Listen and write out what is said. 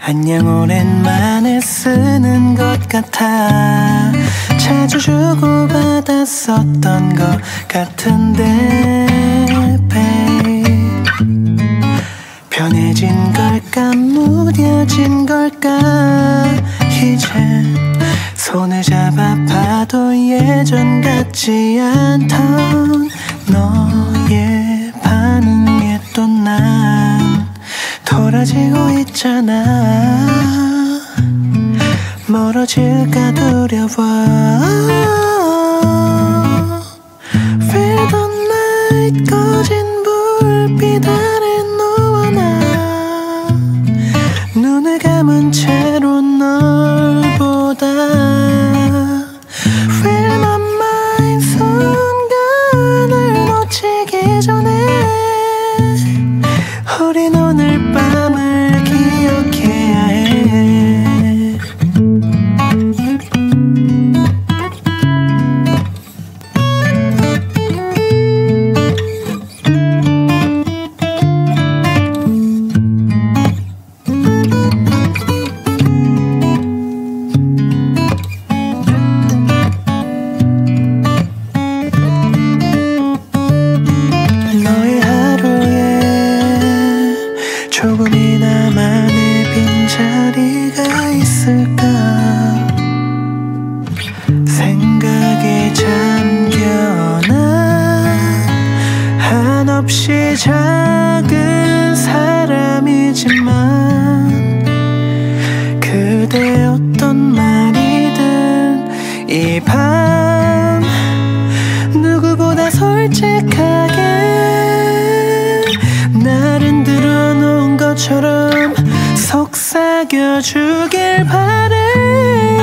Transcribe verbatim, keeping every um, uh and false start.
안녕 오랜만에 쓰는 것 같아. 자주 주고받았었던 것 같은데 babe. 편해진 걸까 무뎌진 걸까. 이젠 손을 잡아봐도 예전 같지 않던 너의 반응에 또 난 돌아지고 있잖아. 멀어질까 두려워. Feel the night 꺼진 불빛 아래 너와 나 눈을 감은 채로 널 보다 Feel my mind 순간을 놓치기 전에 우린 오늘 밤을 기억해야 해. 너의 하루에 조금이나마 내 빈자리가 있을까. 생각에 잠겨나 한없이 작은 사람이지만 그대 어떤 말이든 이 밤 누구보다 솔직하게 나를 흔들어 놓은 것처럼 속삭여주길 바래.